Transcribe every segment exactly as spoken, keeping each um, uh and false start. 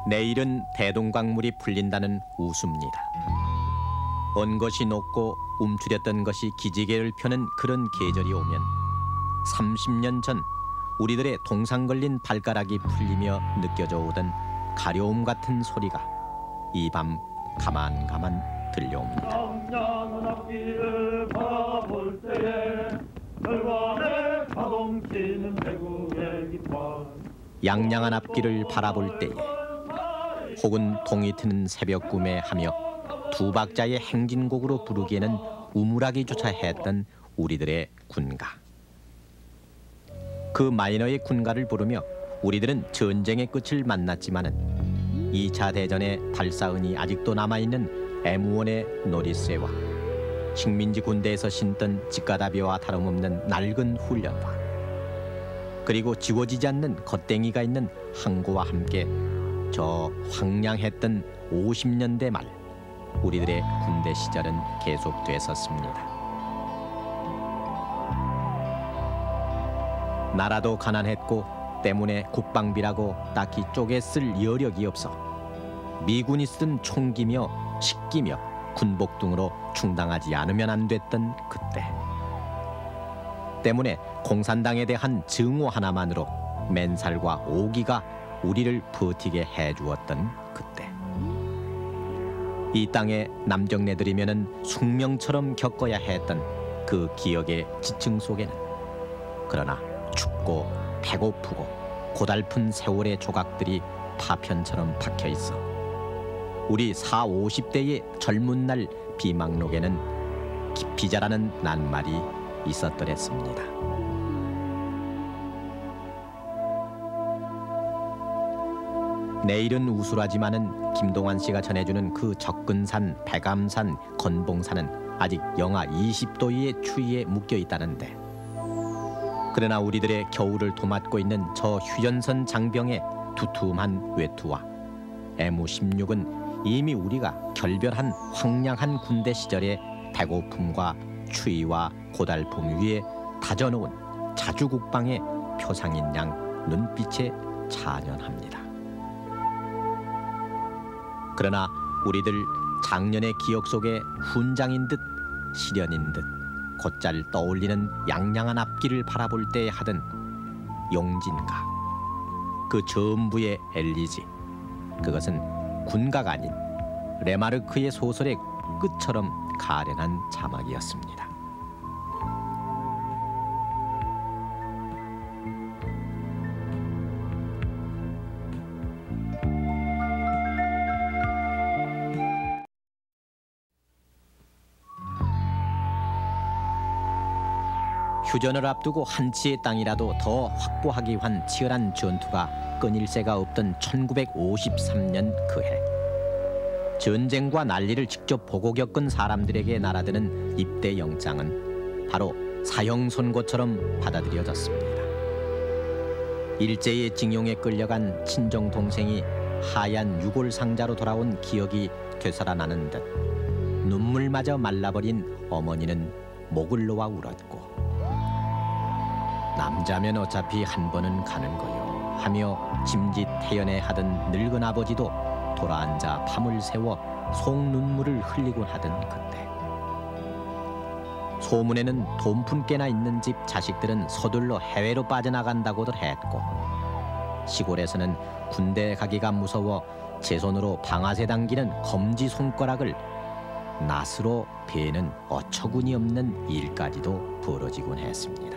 내일은 대동강물이 풀린다는 웃음입니다. 언 것이 녹고 움츠렸던 것이 기지개를 펴는 그런 계절이 오면 삼십 년 전 우리들의 동상 걸린 발가락이 풀리며 느껴져 오던 가려움 같은 소리가 이 밤 가만가만 들려옵니다. 양양한 앞길을 바라볼 때에 혈관에 자동치는 배구의 깃발 양양한 앞길을 바라볼 때에 혹은 동이 트는 새벽 꿈에 하며 두 박자의 행진곡으로 부르기에는 우물하기조차 했던 우리들의 군가. 그 마이너의 군가를 부르며 우리들은 전쟁의 끝을 만났지만은 이 차 대전의 발사은이 아직도 남아있는 애무원의 놀이쇠와 식민지 군대에서 신던 직가다비와 다름없는 낡은 훈련과 그리고 지워지지 않는 겉댕이가 있는 항구와 함께 저 황량했던 오십 년대 말 우리들의 군대 시절은 계속됐었습니다. 나라도 가난했고 때문에 국방비라고 딱히 쪼개 쓸 여력이 없어 미군이 쓴 총기며 식기며 군복 등으로 충당하지 않으면 안 됐던 그때 때문에 공산당에 대한 증오 하나만으로 맨살과 오기가 우리를 버티게 해주었던 그때 이 땅에 남정네들이면은 숙명처럼 겪어야 했던 그 기억의 지층 속에는 그러나 춥고 배고프고 고달픈 세월의 조각들이 파편처럼 박혀 있어 우리 사오십 대의 젊은 날 비망록에는 깊이 자라는 낱말이 있었더랬습니다. 내일은 우술하지만은 김동완 씨가 전해주는 그 적근산, 백암산, 건봉산은 아직 영하 이십 도의 추위에 묶여 있다는데 그러나 우리들의 겨울을 도맡고 있는 저 휴전선 장병의 두툼한 외투와 에무 십육은 이미 우리가 결별한 황량한 군대 시절의 배고픔과 추위와 고달픔 위에 다져놓은 자주국방의 표상인 양 눈빛에 찬연합니다. 그러나 우리들 작년의 기억 속에 훈장인 듯 시련인 듯 곧잘 떠올리는 양양한 앞길을 바라볼 때 하던 용진가 그 전부의 엘리지 그것은 군가가 아닌 레마르크의 소설의 끝처럼 가련한 자막이었습니다. 휴전을 앞두고 한치의 땅이라도 더 확보하기 위한 치열한 전투가 끊일 새가 없던 천구백오십삼 년 그해 전쟁과 난리를 직접 보고 겪은 사람들에게 날아드는 입대 영장은 바로 사형 선고처럼 받아들여졌습니다. 일제의 징용에 끌려간 친정 동생이 하얀 유골 상자로 돌아온 기억이 되살아나는 듯 눈물마저 말라버린 어머니는 목을 놓아 울었고 남자면 어차피 한 번은 가는 거요 하며 짐짓 태연해 하던 늙은 아버지도 돌아앉아 밤을 새워 속눈물을 흘리곤 하던 그때 소문에는 돈푼 깨나 있는 집 자식들은 서둘러 해외로 빠져나간다고들 했고 시골에서는 군대 가기가 무서워 제 손으로 방아쇠 당기는 검지 손가락을 낫으로 베는 어처구니 없는 일까지도 벌어지곤 했습니다.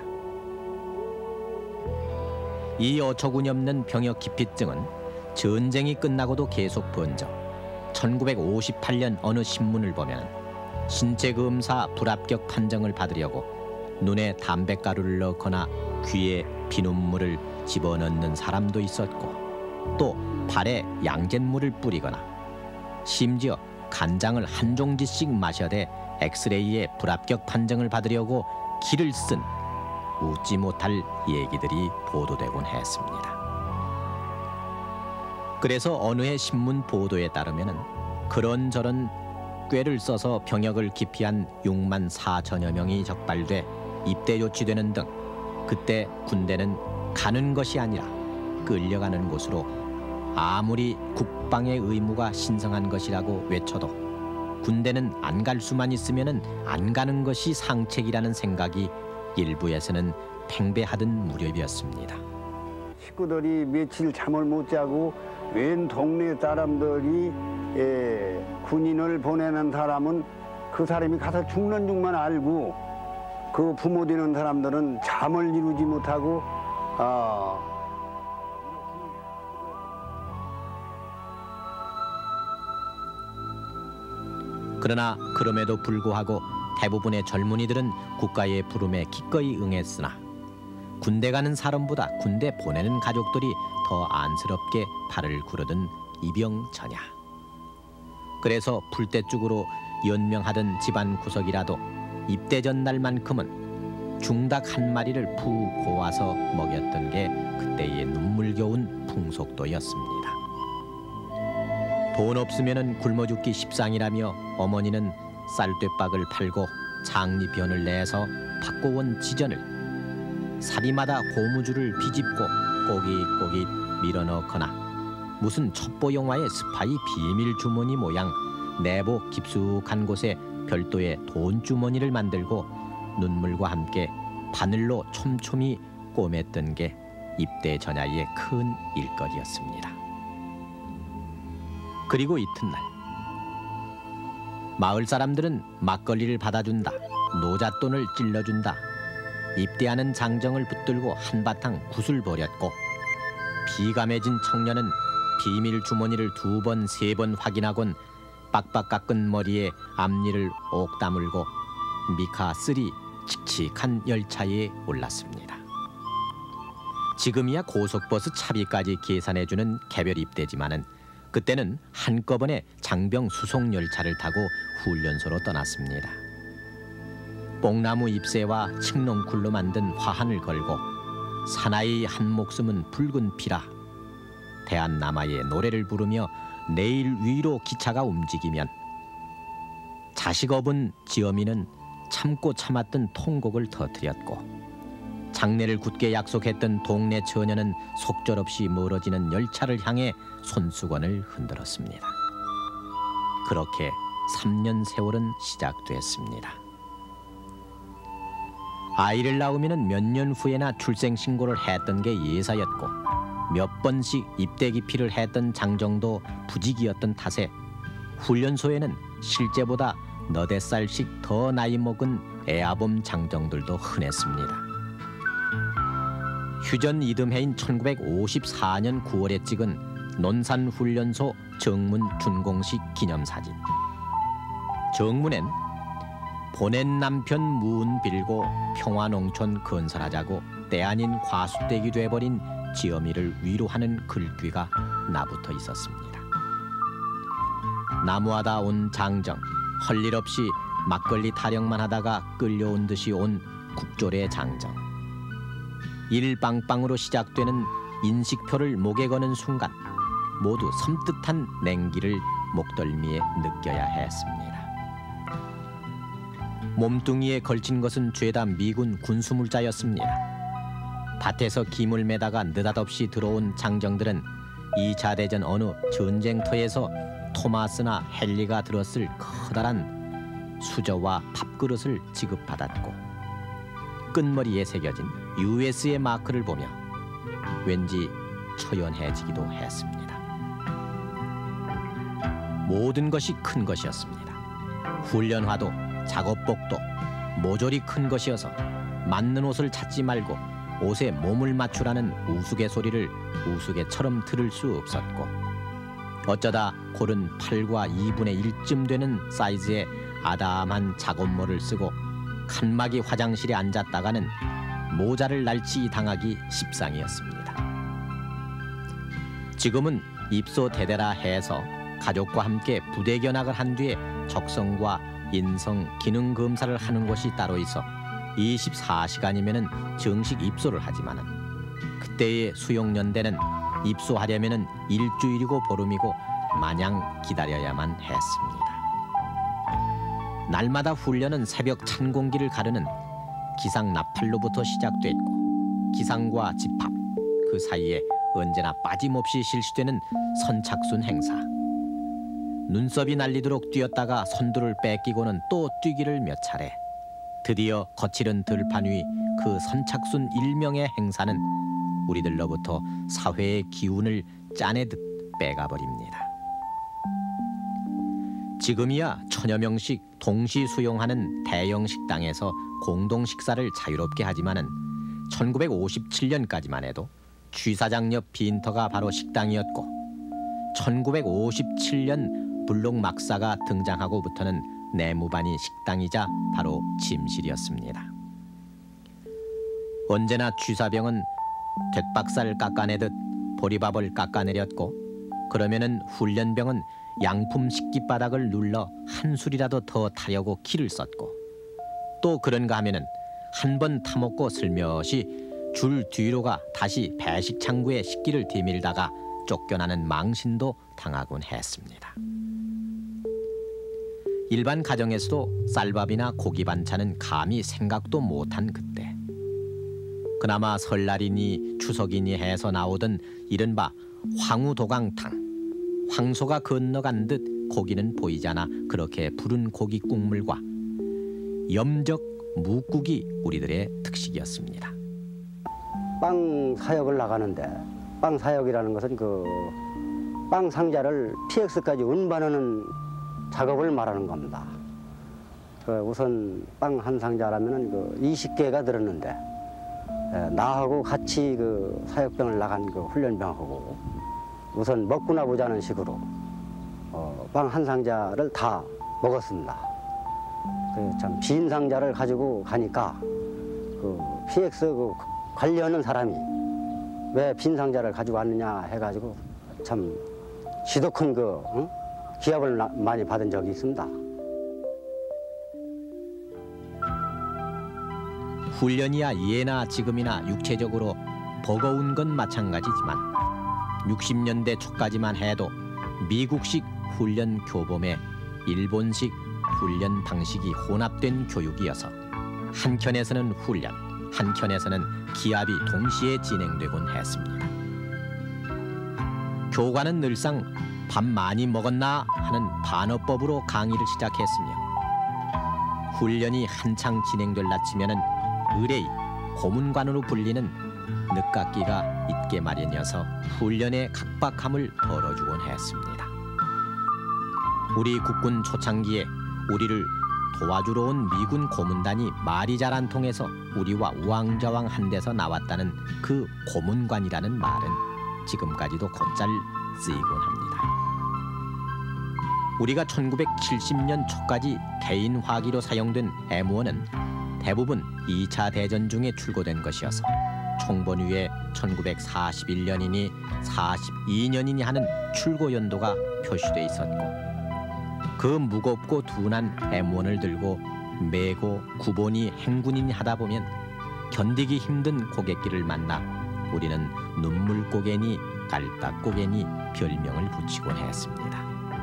이 어처구니 없는 병역 기피증은 전쟁이 끝나고도 계속 번져 천구백오십팔 년 어느 신문을 보면 신체 검사 불합격 판정을 받으려고 눈에 담뱃가루를 넣거나 귀에 비눗물을 집어넣는 사람도 있었고 또 발에 양잿물을 뿌리거나 심지어 간장을 한 종지씩 마셔대 엑스레이에 불합격 판정을 받으려고 기를 쓴 웃지 못할 얘기들이 보도되곤 했습니다. 그래서 어느 해 신문 보도에 따르면 그런저런 꾀를 써서 병역을 기피한 육만 사천여 명이 적발돼 입대 조치되는 등 그때 군대는 가는 것이 아니라 끌려가는 곳으로 아무리 국방의 의무가 신성한 것이라고 외쳐도 군대는 안 갈 수만 있으면은 안 가는 것이 상책이라는 생각이 일부에서는 팽배하던 무렵이었습니다. 식구들이 며칠 잠을 못 자고 웬 동네 사람들이 에, 군인을 보내는 사람은 그 사람이 가서 죽는 줄만 알고 그 부모 되는 사람들은 잠을 이루지 못하고 아, 그러나 그럼에도 불구하고 대부분의 젊은이들은 국가의 부름에 기꺼이 응했으나 군대 가는 사람보다 군대 보내는 가족들이 더 안쓰럽게 발을 구르던 이병전야. 그래서 풀떼죽으로 연명하던 집안 구석이라도 입대 전날만큼은 중닭 한 마리를 푹 고아서 먹였던 게 그때의 눈물겨운 풍속도였습니다. 돈 없으면은 굶어 죽기 십상이라며 어머니는 쌀되박을 팔고 장리변을 내서 바꿔온 지전을 사리마다 고무줄을 비집고 꼬깃꼬깃 밀어넣거나 무슨 첩보 영화의 스파이 비밀 주머니 모양 내복 깊숙한 곳에 별도의 돈 주머니를 만들고 눈물과 함께 바늘로 촘촘히 꼬맸던 게 입대 전야의 큰 일거리였습니다. 그리고 이튿날 마을 사람들은 막걸리를 받아준다, 노잣돈을 찔러준다, 입대하는 장정을 붙들고 한바탕 굿을 벌였고 비감해진 청년은 비밀 주머니를 두 번, 세 번 확인하곤 빡빡 깎은 머리에 앞니를 옥 다물고 미카 쓰리 칙칙한 열차에 올랐습니다. 지금이야 고속버스 차비까지 계산해주는 개별 입대지만은 그때는 한꺼번에 장병 수송 열차를 타고 훈련소로 떠났습니다. 뽕나무 잎새와 칡농쿨로 만든 화환을 걸고 사나이 한 목숨은 붉은 피라 대한남아의 노래를 부르며 내일 위로 기차가 움직이면 자식 업은 지어미는 참고 참았던 통곡을 터뜨렸고 장례를 굳게 약속했던 동네 처녀는 속절없이 멀어지는 열차를 향해 손수건을 흔들었습니다. 그렇게 삼 년 세월은 시작됐습니다. 아이를 낳으면 몇 년 후에나 출생신고를 했던 게 예사였고 몇 번씩 입대 기피를 했던 장정도 부직이었던 탓에 훈련소에는 실제보다 너댓 살씩 더 나이 먹은 애아범 장정들도 흔했습니다. 휴전 이듬해인 천구백오십사 년 구월에 찍은 논산훈련소 정문 준공식 기념사진. 정문엔 보낸 남편 무은 빌고 평화농촌 건설하자고 때 아닌 과수댁이 돼버린 지어미를 위로하는 글귀가 나붙어 있었습니다. 나무하다 온 장정, 할 일 없이 막걸리 타령만 하다가 끌려온 듯이 온 국졸의 장정. 일빵빵으로 시작되는 인식표를 목에 거는 순간 모두 섬뜩한 냉기를 목덜미에 느껴야 했습니다. 몸뚱이에 걸친 것은 죄다 미군 군수물자였습니다. 밭에서 김을 매다가 느닷없이 들어온 장정들은 이 차 대전 어느 전쟁터에서 토마스나 헨리가 들었을 커다란 수저와 밥그릇을 지급받았고 끝머리에 새겨진 유에스의 마크를 보며 왠지 처연해지기도 했습니다. 모든 것이 큰 것이었습니다. 훈련화도 작업복도 모조리 큰 것이어서 맞는 옷을 찾지 말고 옷에 몸을 맞추라는 우스갯소리를 우스갯처럼 들을 수 없었고 어쩌다 고른 팔과 이분의 일쯤 되는 사이즈의 아담한 작업모를 쓰고 칸막이 화장실에 앉았다가는 모자를 날치 당하기 십상이었습니다. 지금은 입소 대대라 해서 가족과 함께 부대 견학을 한 뒤에 적성과 인성, 기능 검사를 하는 곳이 따로 있어 이십사 시간이면은 정식 입소를 하지만은 그때의 수용연대는 입소하려면은 일주일이고 보름이고 마냥 기다려야만 했습니다. 날마다 훈련은 새벽 찬 공기를 가르는 기상 나팔로부터 시작됐고 기상과 집합 그 사이에 언제나 빠짐없이 실시되는 선착순 행사. 눈썹이 날리도록 뛰었다가 선두를 뺏기고는 또 뛰기를 몇 차례. 드디어 거칠은 들판 위 그 선착순 일명의 행사는 우리들로부터 사회의 기운을 짜내듯 빼가버립니다. 지금이야 천여 명씩 동시 수용하는 대형 식당에서 공동 식사를 자유롭게 하지만은 천구백오십칠 년까지만 해도 취사장 옆 빈터가 바로 식당이었고 천구백오십칠 년 블록 막사가 등장하고부터는 내무반이 식당이자 바로 침실이었습니다. 언제나 취사병은 볏박살 깎아내듯 보리밥을 깎아내렸고 그러면은 훈련병은 양품 식기바닥을 눌러 한 술이라도 더 타려고 기를 썼고 또 그런가 하면은 한 번 타먹고 슬며시 줄 뒤로가 다시 배식 창구에 식기를 디밀다가 쫓겨나는 망신도 당하곤 했습니다. 일반 가정에서도 쌀밥이나 고기 반찬은 감히 생각도 못한 그때. 그나마 설날이니 추석이니 해서 나오던 이른바 황우도강탕. 황소가 건너간 듯 고기는 보이지 않아 그렇게 부른 고기 국물과 염적 묵국이 우리들의 특식이었습니다. 빵 사역을 나가는데 빵 사역이라는 것은 그 빵 상자를 피엑스까지 운반하는 작업을 말하는 겁니다. 그 우선 빵 한 상자라면은 그 이십 개가 들었는데 나하고 같이 그 사역병을 나간 그 훈련병하고 우선 먹구나 보자는 식으로 어, 빵 한 상자를 다 먹었습니다. 그 참 빈 상자를 가지고 가니까 그 피엑스 그 관리하는 사람이 왜 빈 상자를 가지고 왔느냐 해가지고 참 지독한 그 응? 기합을 나, 많이 받은 적이 있습니다. 훈련이야 예나 지금이나 육체적으로 버거운 건 마찬가지지만 육십 년대 초까지만 해도 미국식 훈련 교범에 일본식 훈련 방식이 혼합된 교육이어서 한켠에서는 훈련, 한켠에서는 기합이 동시에 진행되곤 했습니다. 교관은 늘상 밥 많이 먹었나 하는 반어법으로 강의를 시작했으며 훈련이 한창 진행될 나치면은 의뢰이, 고문관으로 불리는 늦깎이가 있게 마련이어서 훈련의 각박함을 덜어주곤 했습니다. 우리 국군 초창기에 우리를 도와주러 온 미군 고문단이 말이 잘 안 통해서 우리와 우왕좌왕 한 데서 나왔다는 그 고문관이라는 말은 지금까지도 곧잘 쓰이곤 합니다. 우리가 천구백칠십 년 초까지 개인 화기로 사용된 엠원은 대부분 이 차 대전 중에 출고된 것이어서 총번 위에 천구백사십일 년이니 사십이 년이니 하는 출고 연도가 표시돼 있었고 그 무겁고 둔한 엠원을 들고 메고 구본이 행군이니 하다 보면 견디기 힘든 고갯길을 만나 우리는 눈물고개니 깔딱고개니 별명을 붙이곤 했습니다.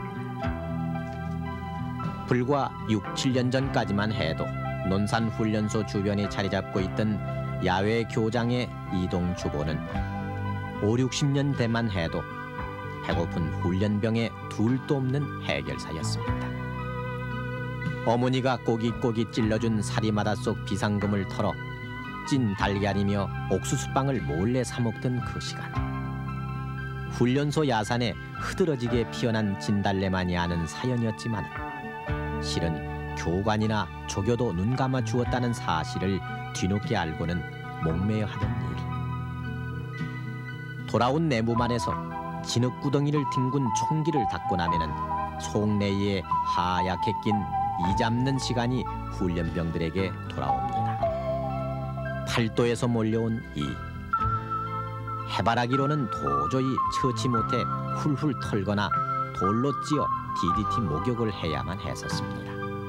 불과 육, 칠 년 전까지만 해도 논산훈련소 주변에 자리 잡고 있던 야외 교장의 이동 주보는 오, 육십 년대만 해도 배고픈 훈련병의 둘도 없는 해결사였습니다. 어머니가 꼬깃꼬깃 찔러준 사리마다 속 비상금을 털어 찐 달걀이며 옥수수빵을 몰래 사 먹던 그 시간. 훈련소 야산에 흐드러지게 피어난 진달래만이 아는 사연이었지만 실은 교관이나 조교도 눈 감아 주었다는 사실을 뒤늦게 알고는 목매어 하던 일. 돌아온 내무반에서 진흙구덩이를 뒹군 총기를 닦고 나면은 속내에 하얗게 낀 이 잡는 시간이 훈련병들에게 돌아옵니다. 팔도에서 몰려온 이. 해바라기로는 도저히 처치 못해 훌훌 털거나 돌로 찧어 디디티 목욕을 해야만 했었습니다.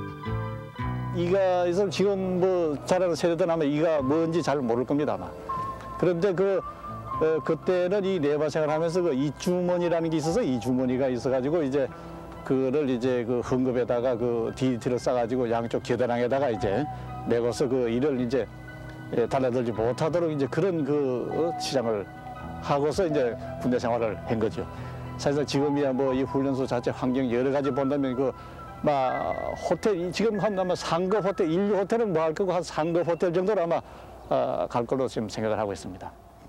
이가 있으면 지금 뭐 자라는 세대들 아마 이가 뭔지 잘 모를 겁니다 아마. 그런데 그 어, 그때는 이 내바 생활하면서 그 이주머니라는 게 있어서 이주머니가 있어가지고 이제 그를 이제 그 흥급에다가 그 디디티를 싸가지고 양쪽 계단항에다가 이제 메고서 그 일을 이제 달라들지 못하도록 이제 그런 그 시장을 하고서 이제 군대 생활을 한 거죠. 사실상 지금이야 뭐 이 훈련소 자체 환경 여러 가지 본다면 그 막 호텔 지금 한 아마 상급 호텔 인류 호텔은 뭐 할 거고 한 상급 호텔 정도로 아마 어, 갈 걸로 지금 생각을 하고 있습니다.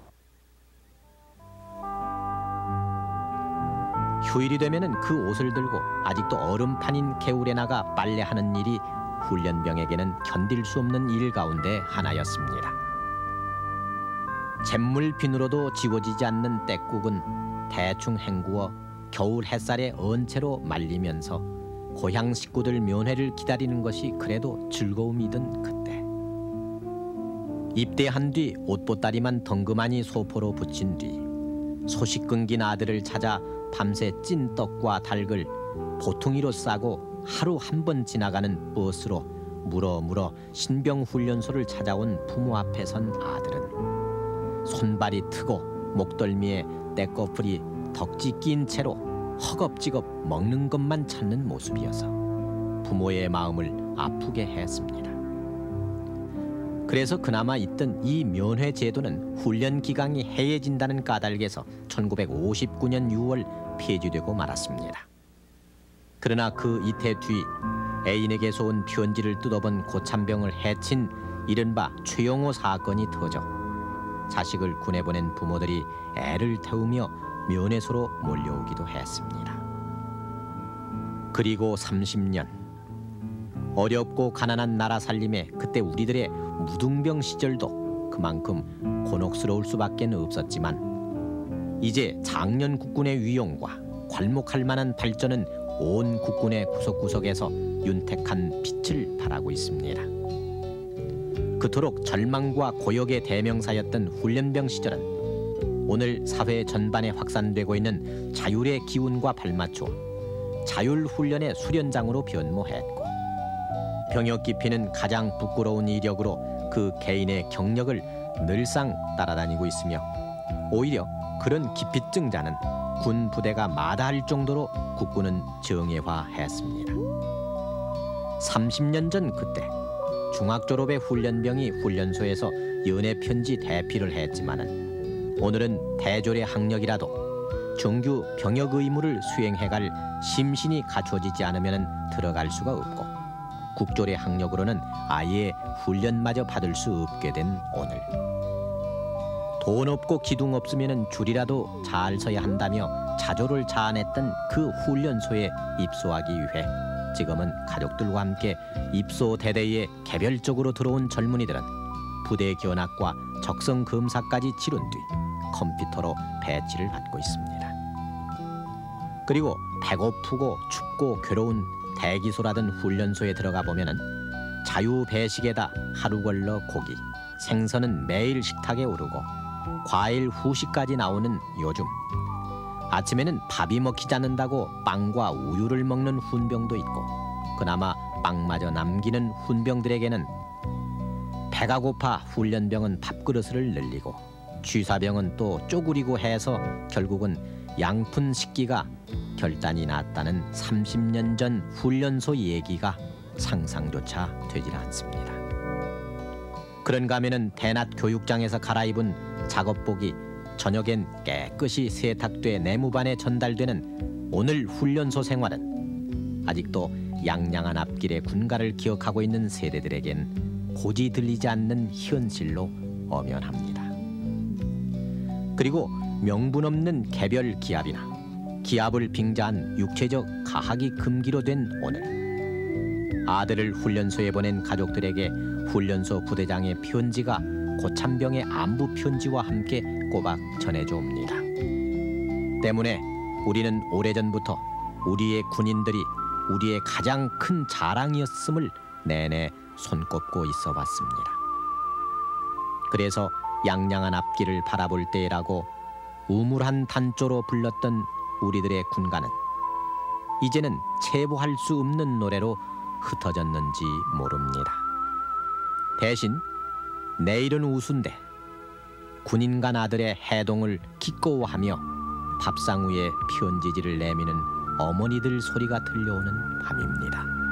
휴일이 되면은 그 옷을 들고 아직도 얼음판인 개울에 나가 빨래하는 일이 훈련병에게는 견딜 수 없는 일 가운데 하나였습니다. 잿물 비누로도 지워지지 않는 떼국은 대충 헹구어 겨울 햇살에 언 채로 말리면서 고향 식구들 면회를 기다리는 것이 그래도 즐거움이던 그때. 입대한 뒤 옷보따리만 덩그마니 소포로 붙인 뒤 소식 끊긴 아들을 찾아 밤새 찐 떡과 닭을 보퉁이로 싸고 하루 한 번 지나가는 버스로 물어 물어 신병훈련소를 찾아온 부모 앞에 선 아들은 손발이 트고 목덜미에 떼꺼풀이 덕지 낀 채로 허겁지겁 먹는 것만 찾는 모습이어서 부모의 마음을 아프게 했습니다. 그래서 그나마 있던 이 면회 제도는 훈련 기간이 해해진다는 까닭에서 천구백오십구 년 유월 폐지되고 말았습니다. 그러나 그 이태 뒤 애인에게서 온 편지를 뜯어본 고참병을 해친 이른바 최영호 사건이 터져 자식을 군에 보낸 부모들이 애를 태우며 면회소로 몰려오기도 했습니다. 그리고 삼십 년. 어렵고 가난한 나라 살림에 그때 우리들의 무등병 시절도 그만큼 곤혹스러울 수밖에 없었지만 이제 장년 국군의 위용과 괄목할 만한 발전은 온 국군의 구석구석에서 윤택한 빛을 발하고 있습니다. 그토록 절망과 고역의 대명사였던 훈련병 시절은 오늘 사회 전반에 확산되고 있는 자율의 기운과 발맞춰 자율훈련의 수련장으로 변모했고 병역 기피는 가장 부끄러운 이력으로 그 개인의 경력을 늘상 따라다니고 있으며 오히려 그런 기피증자는 군 부대가 마다할 정도로 국군은 정예화했습니다. 삼십 년 전 그때 중학 졸업의 훈련병이 훈련소에서 연애 편지 대피를 했지만은 오늘은 대졸의 학력이라도 정규 병역 의무를 수행해갈 심신이 갖춰지지 않으면 들어갈 수가 없고 국졸의 학력으로는 아예 훈련마저 받을 수 없게 된 오늘. 돈 없고 기둥 없으면 줄이라도 잘 서야 한다며 자조를 자아냈던 그 훈련소에 입소하기 위해 지금은 가족들과 함께 입소 대대에 개별적으로 들어온 젊은이들은 부대 견학과 적성 검사까지 치른 뒤 컴퓨터로 배치를 받고 있습니다. 그리고 배고프고 춥고 괴로운 대기소라든 훈련소에 들어가 보면은 자유 배식에다 하루 걸러 고기, 생선은 매일 식탁에 오르고 과일 후식까지 나오는 요즘. 아침에는 밥이 먹히지 않는다고 빵과 우유를 먹는 훈병도 있고 그나마 빵마저 남기는 훈병들에게는 배가 고파 훈련병은 밥그릇을 늘리고 취사병은 또 쪼그리고 해서 결국은 양푼 식기가 결단이 났다는 삼십 년 전 훈련소 얘기가 상상조차 되질 않습니다. 그런가 하면은 대낮 교육장에서 갈아입은 작업복이 저녁엔 깨끗이 세탁돼 내무반에 전달되는 오늘 훈련소 생활은 아직도 양양한 앞길의 군가를 기억하고 있는 세대들에겐 고지 들리지 않는 현실로 엄연합니다. 그리고 명분 없는 개별 기합이나 기합을 빙자한 육체적 가학이 금기로 된 오늘. 아들을 훈련소에 보낸 가족들에게 훈련소 부대장의 편지가 고참병의 안부 편지와 함께 꼬박 전해져 옵니다. 때문에 우리는 오래전부터 우리의 군인들이 우리의 가장 큰 자랑이었음을 내내 손꼽고 있어 왔습니다. 그래서 양양한 앞길을 바라볼 때라고 우물한 단조로 불렀던 우리들의 군가는 이제는 체부할 수 없는 노래로 흩어졌는지 모릅니다. 대신 내일은 우수인데 군인간 아들의 해동을 기꺼워하며 밥상 위에 편지지를 내미는 어머니들 소리가 들려오는 밤입니다.